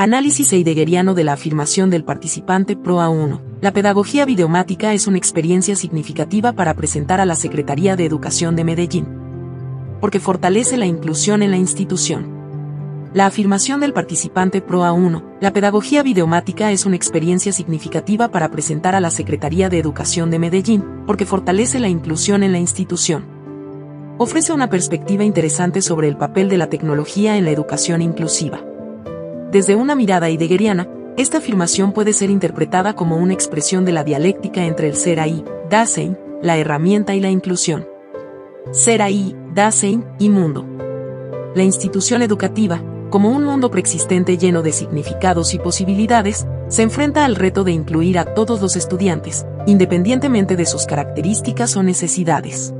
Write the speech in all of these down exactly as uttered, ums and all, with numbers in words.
Análisis heideggeriano de la afirmación del participante P R O A uno. La pedagogía videomática es una experiencia significativa para presentar a la Secretaría de Educación de Medellín, porque fortalece la inclusión en la institución. La afirmación del participante P R O A uno. La pedagogía videomática es una experiencia significativa para presentar a la Secretaría de Educación de Medellín, porque fortalece la inclusión en la institución. Ofrece una perspectiva interesante sobre el papel de la tecnología en la educación inclusiva. Desde una mirada heideggeriana, esta afirmación puede ser interpretada como una expresión de la dialéctica entre el Ser ahí, Dasein, la herramienta y la inclusión. Ser ahí, Dasein, y mundo. La institución educativa, como un mundo preexistente lleno de significados y posibilidades, se enfrenta al reto de incluir a todos los estudiantes, independientemente de sus características o necesidades.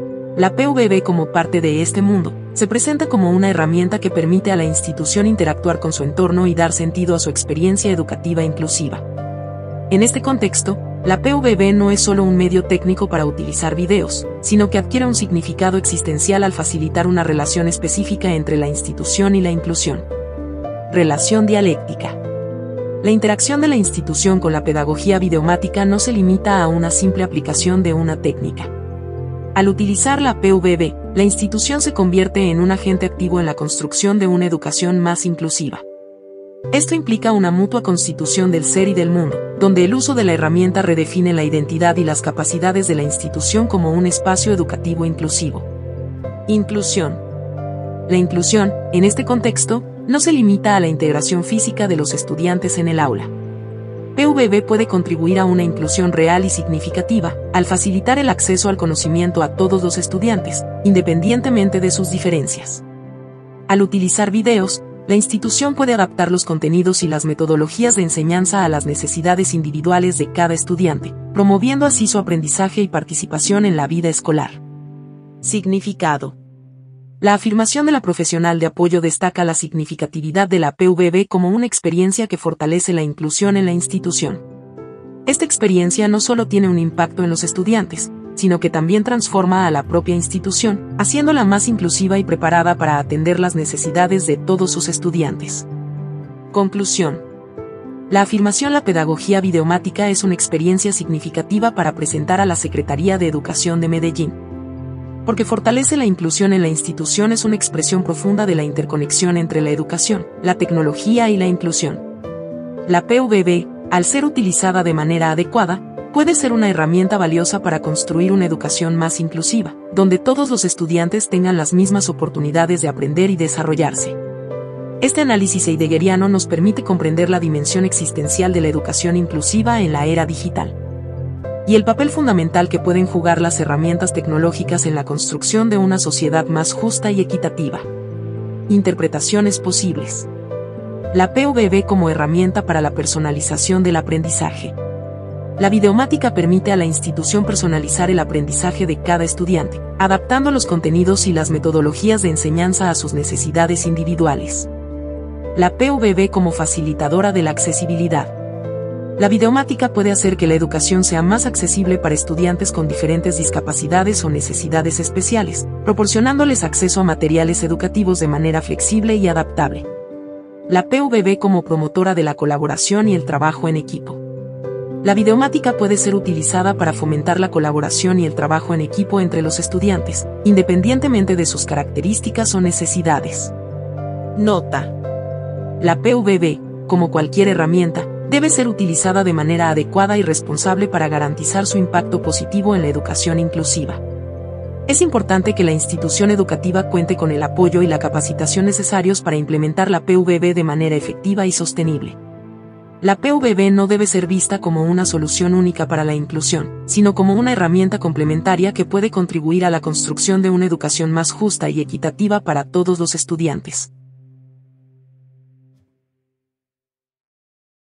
La P V B, como parte de este mundo, se presenta como una herramienta que permite a la institución interactuar con su entorno y dar sentido a su experiencia educativa inclusiva. En este contexto, la P V B no es solo un medio técnico para utilizar videos, sino que adquiere un significado existencial al facilitar una relación específica entre la institución y la inclusión. Relación dialéctica. La interacción de la institución con la pedagogía videomática no se limita a una simple aplicación de una técnica. Al utilizar la P V B, la institución se convierte en un agente activo en la construcción de una educación más inclusiva. Esto implica una mutua constitución del ser y del mundo, donde el uso de la herramienta redefine la identidad y las capacidades de la institución como un espacio educativo inclusivo. Inclusión. La inclusión, en este contexto, no se limita a la integración física de los estudiantes en el aula. P V B puede contribuir a una inclusión real y significativa, al facilitar el acceso al conocimiento a todos los estudiantes, independientemente de sus diferencias. Al utilizar videos, la institución puede adaptar los contenidos y las metodologías de enseñanza a las necesidades individuales de cada estudiante, promoviendo así su aprendizaje y participación en la vida escolar. Significado. La afirmación de la profesional de apoyo destaca la significatividad de la P V B como una experiencia que fortalece la inclusión en la institución. Esta experiencia no solo tiene un impacto en los estudiantes, sino que también transforma a la propia institución, haciéndola más inclusiva y preparada para atender las necesidades de todos sus estudiantes. Conclusión. La afirmación la pedagogía videomática es una experiencia significativa para presentar a la Secretaría de Educación de Medellín, porque fortalece la inclusión en la institución es una expresión profunda de la interconexión entre la educación, la tecnología y la inclusión. La P V B, al ser utilizada de manera adecuada, puede ser una herramienta valiosa para construir una educación más inclusiva, donde todos los estudiantes tengan las mismas oportunidades de aprender y desarrollarse. Este análisis heideggeriano nos permite comprender la dimensión existencial de la educación inclusiva en la era digital y el papel fundamental que pueden jugar las herramientas tecnológicas en la construcción de una sociedad más justa y equitativa. Interpretaciones posibles. La P V B como herramienta para la personalización del aprendizaje. La videomática permite a la institución personalizar el aprendizaje de cada estudiante, adaptando los contenidos y las metodologías de enseñanza a sus necesidades individuales. La P V B como facilitadora de la accesibilidad. La videomática puede hacer que la educación sea más accesible para estudiantes con diferentes discapacidades o necesidades especiales, proporcionándoles acceso a materiales educativos de manera flexible y adaptable. La P V B como promotora de la colaboración y el trabajo en equipo. La videomática puede ser utilizada para fomentar la colaboración y el trabajo en equipo entre los estudiantes, independientemente de sus características o necesidades. Nota. La P V B, como cualquier herramienta, debe ser utilizada de manera adecuada y responsable para garantizar su impacto positivo en la educación inclusiva. Es importante que la institución educativa cuente con el apoyo y la capacitación necesarios para implementar la P V B de manera efectiva y sostenible. La P V B no debe ser vista como una solución única para la inclusión, sino como una herramienta complementaria que puede contribuir a la construcción de una educación más justa y equitativa para todos los estudiantes.